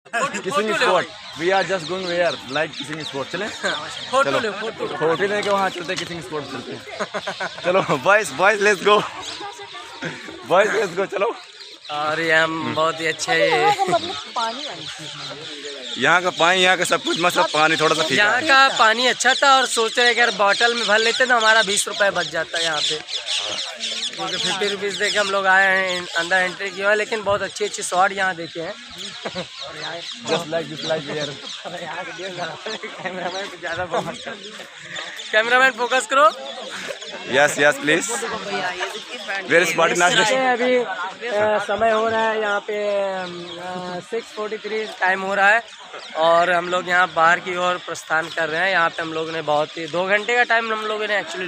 Kissing spot. We are just going where like kissing spot. चले चलो photo लेके वहाँ चलते, किसिंग स्पॉट चलते। चलो boys boys let's go, boys let's go चलो। और यहाँ बहुत ही अच्छा है, यहाँ का पानी, यहाँ का सब कुछ मतलब पानी थोड़ा सा फीका यहाँ है। का पानी अच्छा था और सोच रहे अगर बॉटल में भर लेते तो हमारा 20 रुपये बच जाता है यहाँ पे, क्योंकि 50 रुपीज़ दे के हम लोग आए हैं, अंदर एंट्री किया है। लेकिन बहुत अच्छी अच्छी शॉट यहाँ देखे हैं। Just like this like here। Cameraman focus करो। Yes yes please. Where is body नाच। अभी समय हो रहा है यहाँ पे 6:43 टाइम हो रहा है और हम लोग यहाँ बाहर की ओर प्रस्थान कर रहे हैं। यहाँ पे हम लोगों ने बहुत ही 2 घंटे का टाइम हम लोगों ने एक्चुअली